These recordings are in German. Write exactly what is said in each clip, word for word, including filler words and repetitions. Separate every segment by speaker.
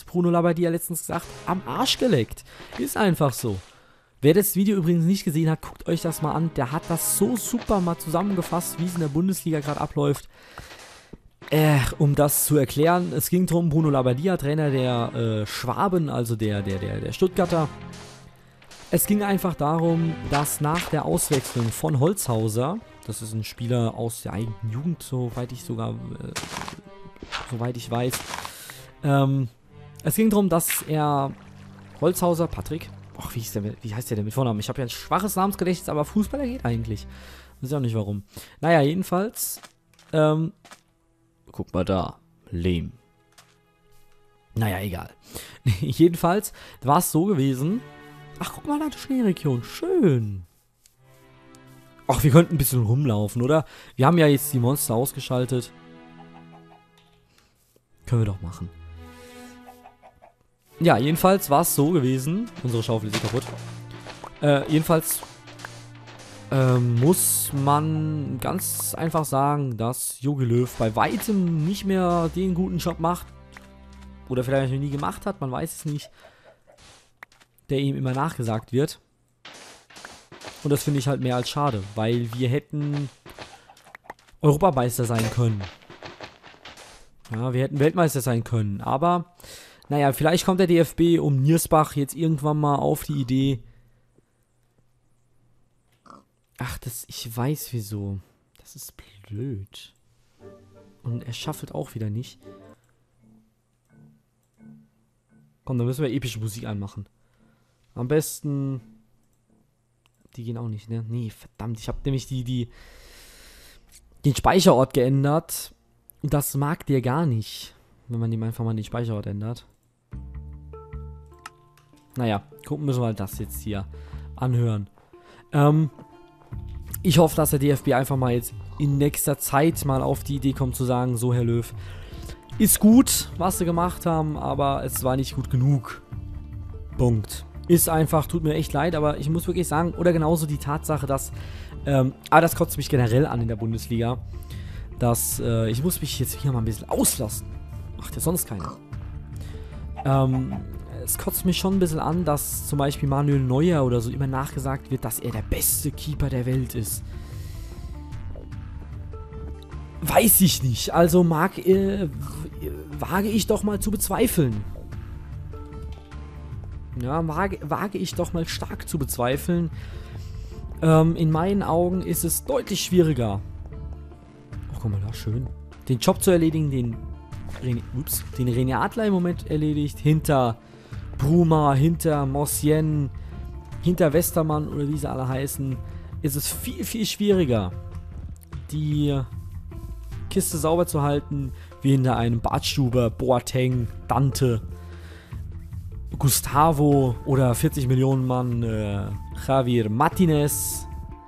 Speaker 1: Bruno Labbadia letztens gesagt, am Arsch geleckt. Ist einfach so. Wer das Video übrigens nicht gesehen hat, guckt euch das mal an. Der hat das so super mal zusammengefasst, wie es in der Bundesliga gerade abläuft. Äh, um das zu erklären, es ging darum, Bruno Labbadia, Trainer der äh, Schwaben, also der, der, der, der Stuttgarter. Es ging einfach darum, dass nach der Auswechslung von Holzhauser, das ist ein Spieler aus der eigenen Jugend, soweit ich sogar, äh, soweit ich weiß, ähm, es ging darum, dass er Holzhauser, Patrick, ach, wie, der, wie heißt der denn mit Vornamen? Ich habe ja ein schwaches Namensgedächtnis, aber Fußballer geht eigentlich. Weiß ich auch nicht warum. Naja, jedenfalls, ähm, guck mal da, Lehm. Naja, egal. Jedenfalls war es so gewesen. Ach, guck mal da, die Schneeregion. Schön. Ach, wir könnten ein bisschen rumlaufen, oder? Wir haben ja jetzt die Monster ausgeschaltet. Können wir doch machen. Ja, jedenfalls war es so gewesen. Unsere Schaufel ist eh kaputt. Äh, jedenfalls ähm, muss man ganz einfach sagen, dass Jogi Löw bei weitem nicht mehr den guten Job macht. Oder vielleicht noch nie gemacht hat, man weiß es nicht. Der ihm immer nachgesagt wird. Und das finde ich halt mehr als schade, weil wir hätten Europameister sein können. Ja, wir hätten Weltmeister sein können, aber naja, vielleicht kommt der D F B um Niersbach jetzt irgendwann mal auf die Idee. Ach, das, ich weiß wieso. Das ist blöd. Und er schaffelt auch wieder nicht. Komm, dann müssen wir epische Musik anmachen. Am besten... Die gehen auch nicht, ne? Nee, verdammt. Ich habe nämlich die, die... den Speicherort geändert. Und das mag der gar nicht. Wenn man ihm einfach mal den Speicherort ändert. Naja, gucken müssen wir halt das jetzt hier anhören. Ähm... Ich hoffe, dass der D F B einfach mal jetzt in nächster Zeit mal auf die Idee kommt zu sagen, so Herr Löw, ist gut, was sie gemacht haben, aber es war nicht gut genug. Punkt. Ist einfach, tut mir echt leid, aber ich muss wirklich sagen, oder genauso die Tatsache, dass, ähm, aber das kotzt mich generell an in der Bundesliga, dass, äh, ich muss mich jetzt hier mal ein bisschen auslassen. Macht ja sonst keiner. Ähm, es kotzt mich schon ein bisschen an, dass zum Beispiel Manuel Neuer oder so immer nachgesagt wird, dass er der beste Keeper der Welt ist. Weiß ich nicht. Also mag, äh, wage ich doch mal zu bezweifeln. Ja, wage, wage ich doch mal stark zu bezweifeln. Ähm, in meinen Augen ist es deutlich schwieriger. Oh, guck mal da, schön. Den Job zu erledigen, den René, ups, den René Adler im Moment erledigt, hinter Bruma, hinter Mossien, hinter Westermann oder wie sie alle heißen, ist es viel, viel schwieriger, die Kiste sauber zu halten, wie hinter einem Bartstuber, Boateng, Dante, Gustavo oder vierzig Millionen Mann äh, Javier Martinez.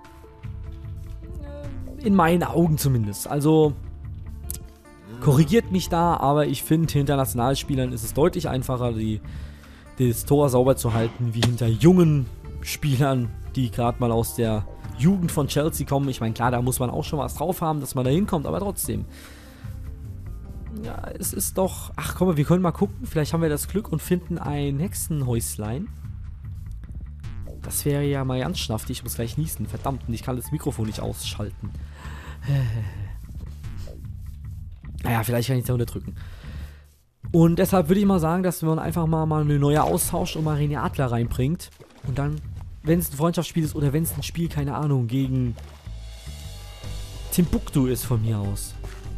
Speaker 1: In meinen Augen zumindest. Also korrigiert mich da, aber ich finde, hinter Nationalspielern ist es deutlich einfacher, die das Tor sauber zu halten, wie hinter jungen Spielern, die gerade mal aus der Jugend von Chelsea kommen. Ich meine, klar, da muss man auch schon was drauf haben, dass man da hinkommt, aber trotzdem. Ja, es ist doch... Ach, komm mal, wir können mal gucken. Vielleicht haben wir das Glück und finden ein Hexenhäuslein. Das wäre ja mal ganz schnaftig. Ich muss gleich niesen. Verdammt, und ich kann das Mikrofon nicht ausschalten. Naja, vielleicht kann ich es ja unterdrücken. Und deshalb würde ich mal sagen, dass man einfach mal, mal eine neue austauscht und mal René Adler reinbringt. Und dann, wenn es ein Freundschaftsspiel ist oder wenn es ein Spiel, keine Ahnung, gegen Timbuktu ist von mir aus.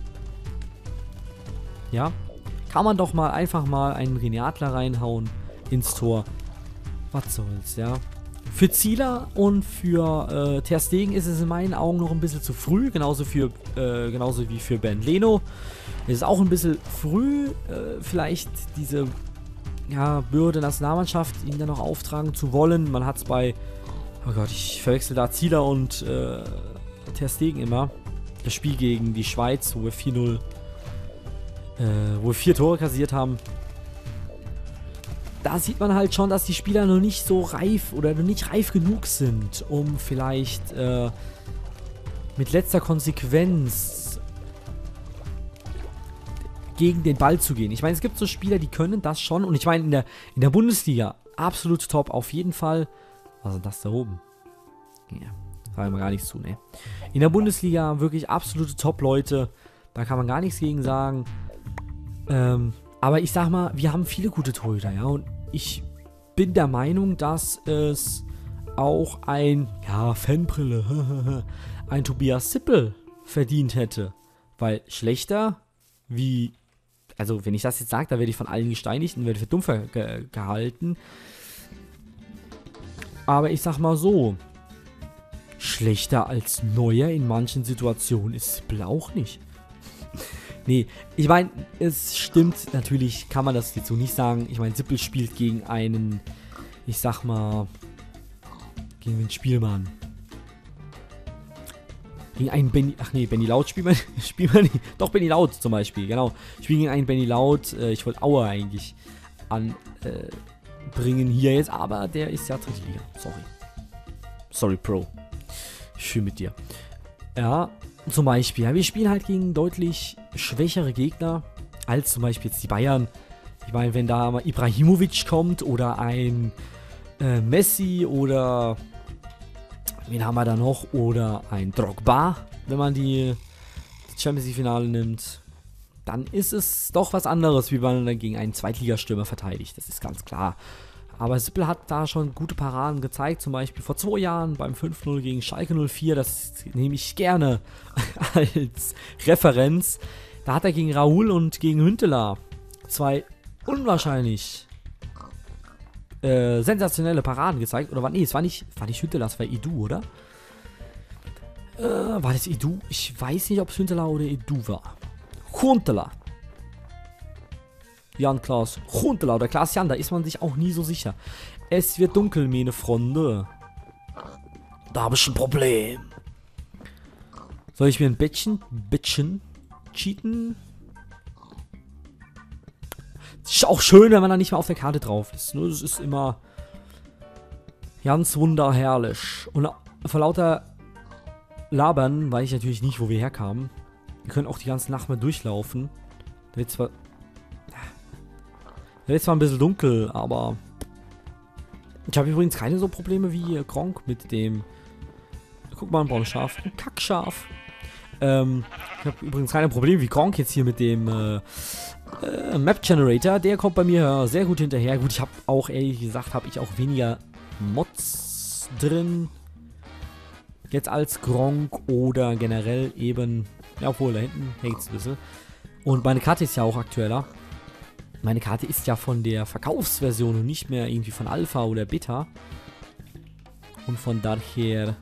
Speaker 1: Ja, kann man doch mal einfach mal einen René Adler reinhauen ins Tor. Was soll's, ja. Für Zieler und für äh, Ter Stegen ist es in meinen Augen noch ein bisschen zu früh, genauso, für, äh, genauso wie für Bernd Leno. Es ist auch ein bisschen früh, äh, vielleicht diese ja, Bürde Nationalmannschaft ihn dann noch auftragen zu wollen. Man hat es bei, oh Gott, ich verwechsel da Zieler und äh, Ter Stegen immer. Das Spiel gegen die Schweiz, wo wir vier null, äh, wo wir vier Tore kassiert haben. Da sieht man halt schon, dass die Spieler noch nicht so reif oder noch nicht reif genug sind, um vielleicht äh, mit letzter Konsequenz gegen den Ball zu gehen. Ich meine, es gibt so Spieler, die können das schon. Und ich meine, in der, in der Bundesliga absolut top, auf jeden Fall. Was ist das da oben? Ja, sagen wir gar nichts zu, ne? In der Bundesliga wirklich absolute Top-Leute. Da kann man gar nichts gegen sagen. Ähm, aber ich sag mal, wir haben viele gute Torhüter, ja. Und ich bin der Meinung, dass es auch ein, ja, Fanbrille, ein Tobias Sippel verdient hätte. Weil schlechter wie, also wenn ich das jetzt sage, da werde ich von allen gesteinigt und werde für dumm ge gehalten. Aber ich sag mal so, schlechter als Neuer in manchen Situationen ist Sippel auch nicht. Nee, ich meine, es stimmt, natürlich kann man das jetzt so nicht sagen. Ich meine, Sippel spielt gegen einen, ich sag mal, gegen den Spielmann. Gegen einen Benny, ach nee, Benny Laut spielt man, spielt man nicht. Doch, Benny Laut zum Beispiel, genau. Ich spiele gegen einen Benny Laut, äh, ich wollte Auer eigentlich anbringen äh, hier jetzt, aber der ist ja dritte Liga, sorry. Sorry, Pro. Schön mit dir. Ja, zum Beispiel, ja, wir spielen halt gegen deutlich schwächere Gegner, als zum Beispiel jetzt die Bayern. Ich meine, wenn da mal Ibrahimovic kommt oder ein äh, Messi oder wen haben wir da noch? Oder ein Drogba, wenn man die, die Champions League-Finale nimmt. Dann ist es doch was anderes, wie man dann gegen einen Zweitligastürmer verteidigt. Das ist ganz klar. Aber Sippel hat da schon gute Paraden gezeigt. Zum Beispiel vor zwei Jahren beim fünf null gegen Schalke null vier. Das nehme ich gerne als Referenz. Da hat er gegen Raúl und gegen Huntelaar zwei unwahrscheinlich Äh, sensationelle Paraden gezeigt. Oder war, nee, es war nicht, war nicht Huntelaar, es war Edu, oder? Äh, war das Edu? Ich weiß nicht, ob es Huntelaar oder Edu war. Huntelaar. Jan Klaas Huntelaar oder Klaas Jan, da ist man sich auch nie so sicher. Es wird dunkel, meine Freunde. Da habe ich ein Problem. Soll ich mir ein Bettchen, Bettchen cheaten? Ist auch schön, wenn man da nicht mehr auf der Karte drauf ist. Ne? Das ist immer ganz wunderherrlich. Und vor lauter Labern weiß ich natürlich nicht, wo wir herkamen. Wir können auch die ganze Nacht mal durchlaufen. Da wird zwar, da wird zwar ein bisschen dunkel, aber ich habe übrigens keine so Probleme wie Gronk mit dem. Guck mal, ein Braunschaf. Ein Kackschaf. Ähm, ich habe übrigens keine Probleme wie Gronk jetzt hier mit dem äh, äh, Map Generator. Der kommt bei mir sehr gut hinterher. Gut, ich habe auch, ehrlich gesagt, habe ich auch weniger Mods drin. Jetzt als Gronk oder generell eben. Ja, obwohl, da hinten hängt es ein bisschen. Und meine Karte ist ja auch aktueller. Meine Karte ist ja von der Verkaufsversion und nicht mehr irgendwie von Alpha oder Beta. Und von daher.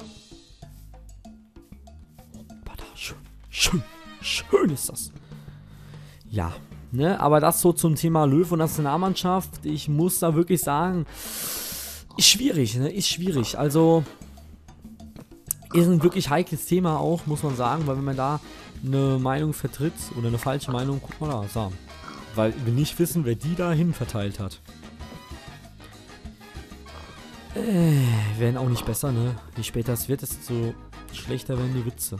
Speaker 1: Schön, schön, schön ist das. Ja, ne, aber das so zum Thema Löw und Nationalmannschaft. Ich muss da wirklich sagen, ist schwierig, ne, ist schwierig. Also, ist ein wirklich heikles Thema auch, muss man sagen, weil wenn man da eine Meinung vertritt oder eine falsche Meinung, guck mal da, so. Weil wir nicht wissen, wer die dahin verteilt hat. Äh, werden auch nicht besser, ne? Je später es wird, desto schlechter werden die Witze.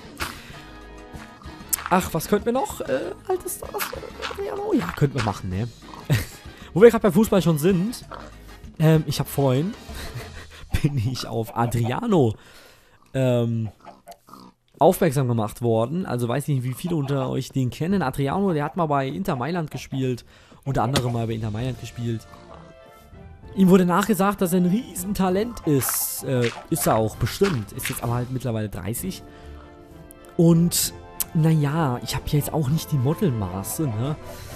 Speaker 1: Ach, was könnten wir noch? Äh, altes Stars. Oh ja, könnten wir machen, ne? Wo wir gerade bei Fußball schon sind. Ähm, ich habe vorhin bin ich auf Adriano ähm, aufmerksam gemacht worden. Also weiß nicht, wie viele unter euch den kennen. Adriano, der hat mal bei Inter Mailand gespielt. Unter anderem mal bei Inter Mailand gespielt. Ihm wurde nachgesagt, dass er ein Riesentalent ist. Äh, ist er auch, bestimmt. Ist jetzt aber halt mittlerweile dreißig. Und naja, ich habe ja jetzt auch nicht die Modelmaße, ne?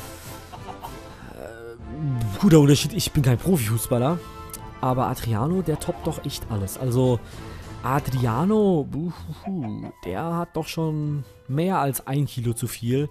Speaker 1: Äh, guter Unterschied, ich bin kein Profifußballer. Aber Adriano, der toppt doch echt alles. Also, Adriano, buhuhu, der hat doch schon mehr als ein Kilo zu viel.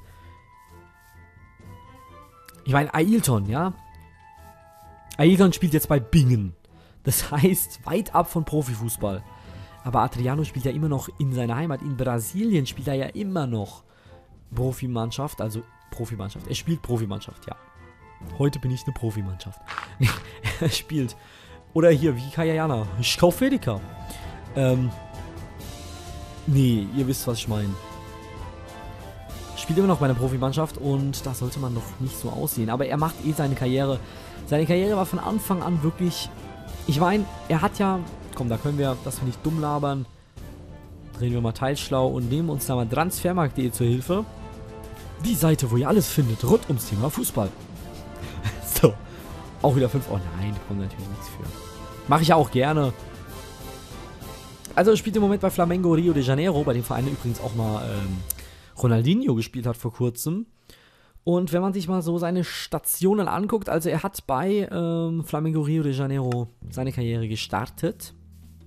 Speaker 1: Ich meine, Ailton, ja? Ailton spielt jetzt bei Bingen. Das heißt, weit ab von Profifußball. Aber Adriano spielt ja immer noch in seiner Heimat. In Brasilien spielt er ja immer noch Profimannschaft. Also Profimannschaft. Er spielt Profimannschaft, ja. Heute bin ich eine Profimannschaft. Er spielt. Oder hier, wie Kayayana. Schaufedika. Ähm. Nee, ihr wisst, was ich meine. spielt immer noch bei einer Profimannschaft und das sollte man doch nicht so aussehen. Aber er macht eh seine Karriere. Seine Karriere war von Anfang an wirklich... Ich meine, er hat ja... Komm, da können wir, dass wir nicht dumm labern. Drehen wir mal teilschlau und nehmen uns da mal transfermarkt punkt de zur Hilfe. Die Seite, wo ihr alles findet, rund ums Thema Fußball. So. Auch wieder fünf. Oh nein, da kommt natürlich nichts für. Mache ich ja auch gerne. Also er spielt im Moment bei Flamengo Rio de Janeiro, bei dem Verein übrigens auch mal ähm, Ronaldinho gespielt hat vor kurzem. Und wenn man sich mal so seine Stationen anguckt, also er hat bei ähm, Flamengo Rio de Janeiro seine Karriere gestartet.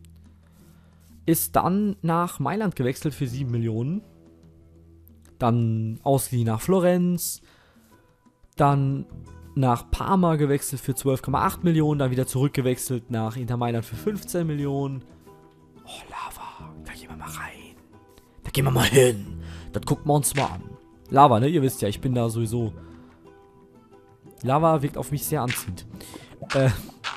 Speaker 1: Ist dann nach Mailand gewechselt für sieben Millionen. Dann ausgeliehen nach Florenz. Dann nach Parma gewechselt für zwölf Komma acht Millionen. Dann wieder zurückgewechselt nach Inter Mailand für fünfzehn Millionen. Oh, Lava. Da gehen wir mal rein. Da gehen wir mal hin. Das gucken wir uns mal an. Lava, ne? Ihr wisst ja, ich bin da sowieso... Lava wirkt auf mich sehr anziehend. Äh.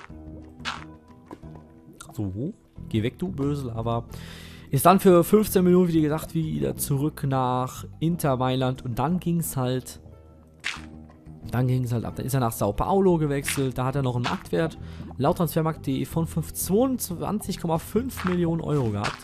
Speaker 1: So. Geh weg, du böse Lava. Ist dann für fünfzehn Millionen, wie gesagt, wieder zurück nach Inter Mailand. Und dann ging es halt... Dann ging es halt ab. Dann ist er nach Sao Paulo gewechselt. Da hat er noch einen Marktwert, laut transfermarkt punkt de, von zweiundzwanzig Komma fünf Millionen Euro gehabt.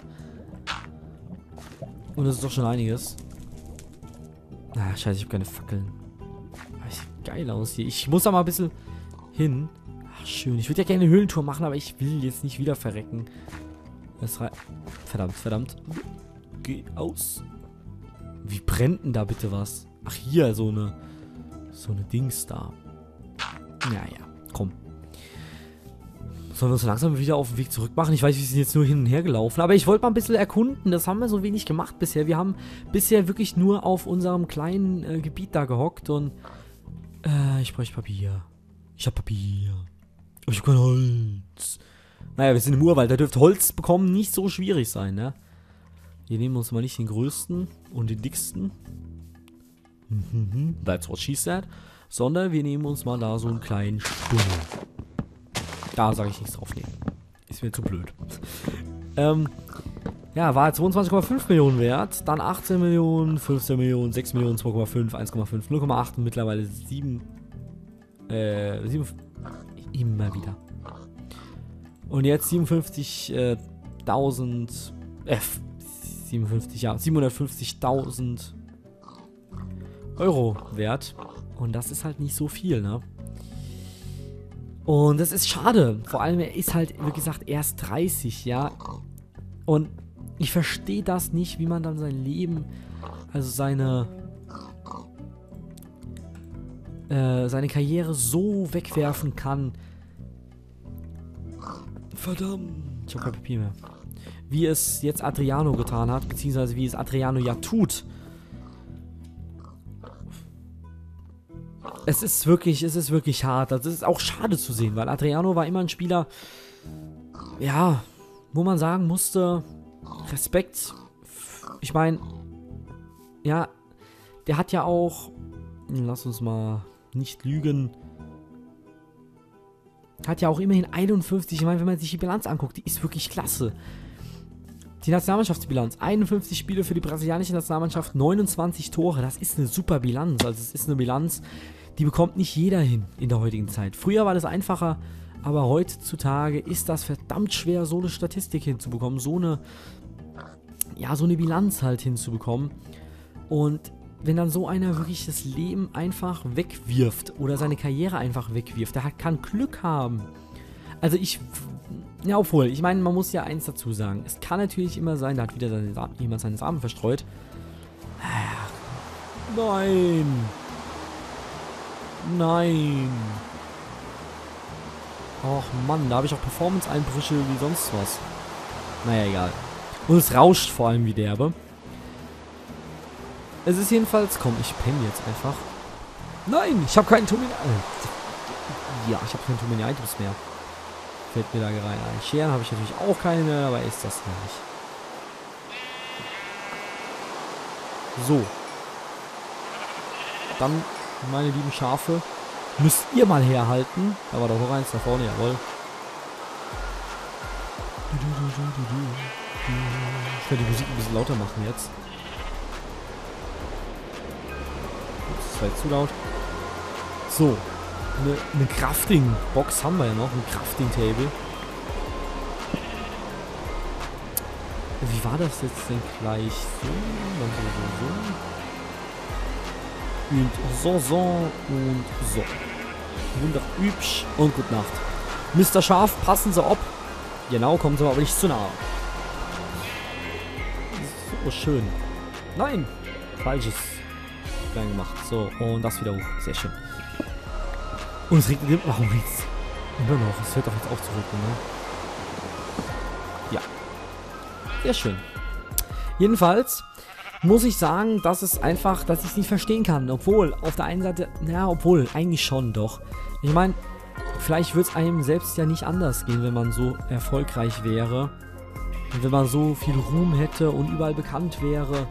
Speaker 1: Und das ist doch schon einiges. Ah, scheiße, ich habe keine Fackeln. Aber sieht geil aus hier. Ich muss da mal ein bisschen hin. Ach, schön. Ich würde ja gerne eine Höhlentour machen, aber ich will jetzt nicht wieder verrecken. Das rei verdammt, verdammt. Geh aus. Wie brennt denn da bitte was? Ach, hier, so eine... So eine Dings da. Naja, komm. Sollen wir uns langsam wieder auf den Weg zurück machen? Ich weiß, wir sind jetzt nur hin und her gelaufen. Aber ich wollte mal ein bisschen erkunden. Das haben wir so wenig gemacht bisher. Wir haben bisher wirklich nur auf unserem kleinen äh, Gebiet da gehockt. Und äh, ich bräuchte Papier. Ich habe Papier. Aber ich habe kein Holz. Naja, wir sind im Urwald. Da dürfte Holz bekommen nicht so schwierig sein, ne? Wir nehmen uns mal nicht den größten und den dicksten. That's what she said. Sondern wir nehmen uns mal da so einen kleinen Stummel. Da sage ich nichts drauf nehmen. Ist mir zu blöd. ähm, ja, war zweiundzwanzig Komma fünf Millionen wert. Dann achtzehn Millionen, fünfzehn Millionen, sechs Millionen, zwei Komma fünf, eins Komma fünf, null Komma acht und mittlerweile sieben. Äh, sieben. Immer wieder. Und jetzt siebenundfünfzigtausend. Äh, siebenundfünfzig, ja, siebenhundertfünfzigtausend Euro wert. Und das ist halt nicht so viel, ne? Und das ist schade. Vor allem, er ist halt, wie gesagt, erst dreißig, ja. Und ich verstehe das nicht, wie man dann sein Leben, also seine, äh, seine Karriere so wegwerfen kann. Verdammt. Ich habe kein Papier mehr. Wie es jetzt Adriano getan hat, beziehungsweise wie es Adriano ja tut. Es ist wirklich, es ist wirklich hart. Das ist auch schade zu sehen, weil Adriano war immer ein Spieler, ja, wo man sagen musste, Respekt. Ich meine, ja, der hat ja auch, lass uns mal nicht lügen, hat ja auch immerhin einundfünfzig, ich meine, wenn man sich die Bilanz anguckt, die ist wirklich klasse. Die Nationalmannschaftsbilanz, einundfünfzig Spiele für die brasilianische Nationalmannschaft, neunundzwanzig Tore, das ist eine super Bilanz. Also es ist eine Bilanz, die bekommt nicht jeder hin in der heutigen Zeit. Früher war das einfacher, aber heutzutage ist das verdammt schwer, so eine Statistik hinzubekommen, so eine, ja, so eine Bilanz halt hinzubekommen. Und wenn dann so einer wirklich das Leben einfach wegwirft oder seine Karriere einfach wegwirft, der hat, kann Glück haben. Also ich, ja, obwohl, ich meine, man muss ja eins dazu sagen. Es kann natürlich immer sein, da hat wieder seine Samen, jemand seine Samen verstreut. Nein. Nein. Och Mann, da habe ich auch Performance-Einbrüche wie sonst was. Naja, egal. Und es rauscht vor allem wie derbe. Es ist jedenfalls, komm, ich penne jetzt einfach. Nein, ich habe keinen Tomini... Ja, ich habe keinen Tomini-Items mehr. Fällt mir da gerade ein. Scheren habe ich natürlich auch keine, aber ist das nicht. So. Dann, meine lieben Schafe, müsst ihr mal herhalten. Da war doch noch eins da vorne, jawohl. Ich werde die Musik ein bisschen lauter machen jetzt. das war jetzt zu laut. So. Eine, eine Crafting-Box haben wir ja noch. Ein Crafting-Table. Wie war das jetzt denn gleich? So, dann so, so, so. Und so, so und so. Wunderhübsch und gute Nacht. Mister Schaf, passen Sie ab. Genau, kommen Sie aber nicht zu nahe. So schön. Nein! Falsches. Klein gemacht. So, und das wieder hoch. Sehr schön. Und es regnet. Warum regnet es immer noch? Es hört doch jetzt auf zu regnen, ne? Ja. Sehr schön. Jedenfalls muss ich sagen, dass es einfach, dass ich es nicht verstehen kann. Obwohl, auf der einen Seite, ja, obwohl, eigentlich schon doch. Ich meine, vielleicht würde es einem selbst ja nicht anders gehen, wenn man so erfolgreich wäre. Und wenn man so viel Ruhm hätte und überall bekannt wäre,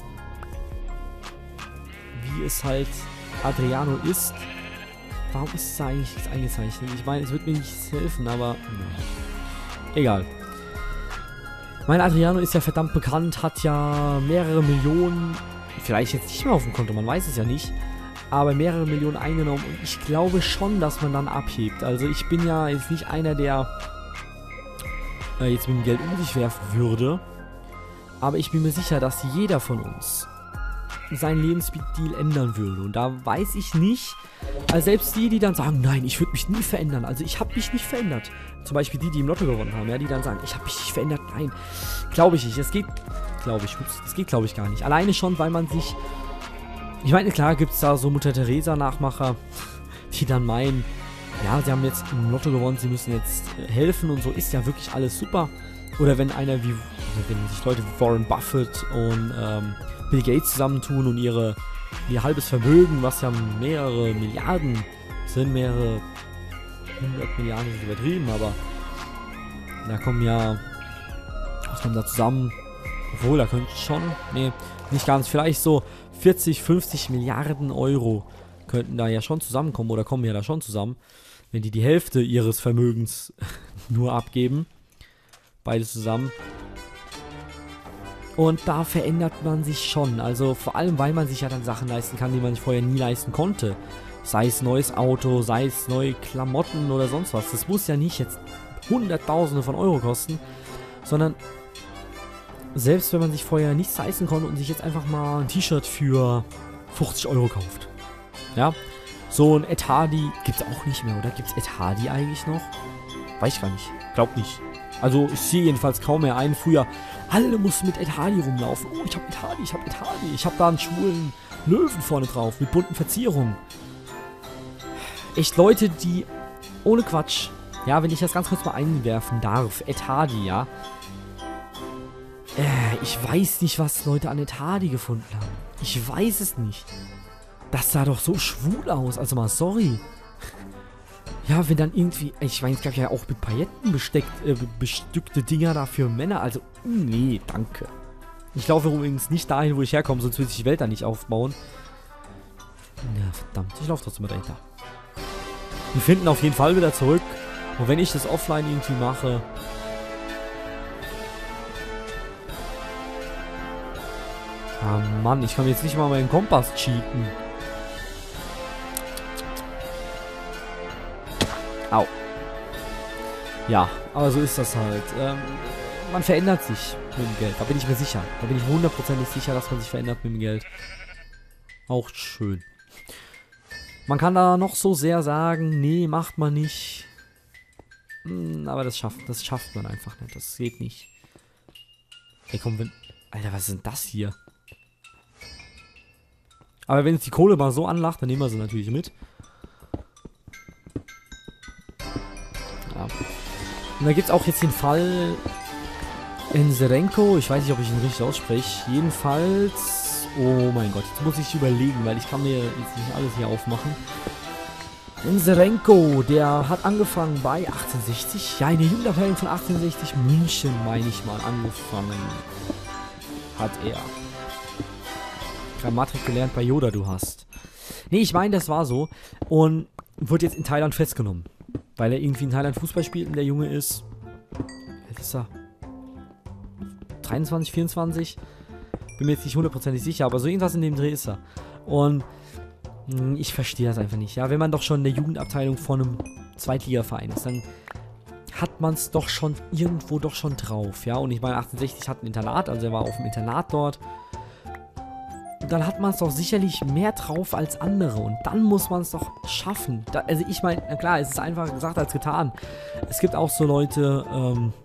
Speaker 1: wie es halt Adriano ist. Warum ist es da eigentlich nichts eingezeichnet? Ich meine, es wird mir nichts helfen, aber ja. Egal. Mein Adriano ist ja verdammt bekannt, hat ja mehrere Millionen, vielleicht jetzt nicht mehr auf dem Konto, man weiß es ja nicht, aber mehrere Millionen eingenommen und ich glaube schon, dass man dann abhebt. Also ich bin ja jetzt nicht einer, der äh, jetzt mit dem Geld um sich werfen würde, aber ich bin mir sicher, dass jeder von uns seinen Lebensstil ändern würde. Und da weiß ich nicht, also selbst die, die dann sagen, nein, ich würde mich nie verändern. Also ich habe mich nicht verändert. Zum Beispiel die, die im Lotto gewonnen haben, ja, die dann sagen, ich habe mich nicht verändert. Nein, glaube ich nicht. Es geht, glaube ich, ups, das geht, glaube ich, gar nicht. Alleine schon, weil man sich, ich meine, klar gibt es da so Mutter Teresa-Nachmacher, die dann meinen, ja, sie haben jetzt im Lotto gewonnen, sie müssen jetzt helfen und so, ist ja wirklich alles super. Oder wenn einer wie, wenn sich Leute wie Warren Buffett und ähm, Bill Gates zusammentun und ihre, ihr halbes Vermögen, was ja mehrere Milliarden sind, mehrere hundert Milliarden sind übertrieben, aber da kommen ja, was kommt da zusammen? Obwohl, da könnte schon, nee, nicht ganz, vielleicht so vierzig, fünfzig Milliarden Euro könnten da ja schon zusammenkommen oder kommen ja da schon zusammen, wenn die die Hälfte ihres Vermögens nur abgeben, beides zusammen. Und da verändert man sich schon. Also vor allem, weil man sich ja dann Sachen leisten kann, die man sich vorher nie leisten konnte. Sei es neues Auto, sei es neue Klamotten oder sonst was. Das muss ja nicht jetzt Hunderttausende von Euro kosten, sondern selbst wenn man sich vorher nichts leisten konnte und sich jetzt einfach mal ein T-Shirt für fünfzig Euro kauft. Ja, so ein Ed Hardy gibt es auch nicht mehr, oder? Gibt es Ed Hardy eigentlich noch? Weiß ich gar nicht. Glaub nicht. Also ich sehe jedenfalls kaum mehr einen. Früher, alle mussten mit Ed Hardy rumlaufen. Oh, ich habe Ed Hardy, ich habe Ed Hardy. Ich habe da einen schwulen Löwen vorne drauf mit bunten Verzierungen. Echt Leute, die, ohne Quatsch, ja, wenn ich das ganz kurz mal einwerfen darf, Ed Hardy, ja. Äh, ich weiß nicht, was Leute an Ed Hardy gefunden haben. Ich weiß es nicht. Das sah doch so schwul aus. Also mal, sorry. Ja, wenn dann irgendwie, ich meine, es gab ja auch mit Pailletten besteckt, äh, bestückte Dinger da für Männer. Also, nee, danke. Ich laufe übrigens nicht dahin, wo ich herkomme, sonst würde sich die Welt da nicht aufbauen. Ja, verdammt, ich laufe trotzdem mal dahinter. Wir finden auf jeden Fall wieder zurück. Und wenn ich das offline irgendwie mache... Ah Mann, ich kann jetzt nicht mal meinen Kompass cheaten. Au. Ja, aber so ist das halt. Ähm, man verändert sich mit dem Geld. Da bin ich mir sicher. Da bin ich hundertprozentig sicher, dass man sich verändert mit dem Geld. Auch schön. Man kann da noch so sehr sagen, nee, macht man nicht. Hm, aber das schafft, das schafft man einfach nicht. Das geht nicht. Ey, komm, wenn... Alter, was ist denn das hier? Aber wenn es die Kohle mal so anlacht, dann nehmen wir sie natürlich mit. Ja. Und da gibt es auch jetzt den Fall Enzerenko. Ich weiß nicht, ob ich ihn richtig ausspreche. Jedenfalls... Oh mein Gott, jetzt muss ich überlegen, weil ich kann mir jetzt nicht alles hier aufmachen. Enzerenko, der hat angefangen bei achtzehnhundertsechzig. Ja, in der Jugendabteilung von achtzehnhundertsechzig München, meine ich mal, angefangen. Hat er. Grammatik gelernt bei Yoda, du hast. Nee, ich meine, das war so. Und wird jetzt in Thailand festgenommen. Weil er irgendwie in Thailand Fußball spielt und der Junge ist... Wie alt ist er? dreiundzwanzig, vierundzwanzig? Bin mir jetzt nicht hundertprozentig sicher, aber so irgendwas in dem Dreh ist er. Und Hm, Ich verstehe das einfach nicht. Ja, wenn man doch schon in der Jugendabteilung von einem Zweitligaverein ist, dann hat man es doch schon irgendwo doch schon drauf. Ja, und ich meine, achtundsechzig hat ein Internat, also er war auf dem Internat dort. Und dann hat man es doch sicherlich mehr drauf als andere. Und dann muss man es doch schaffen. Da, also ich meine, na klar, es ist einfacher gesagt als getan. Es gibt auch so Leute, ähm,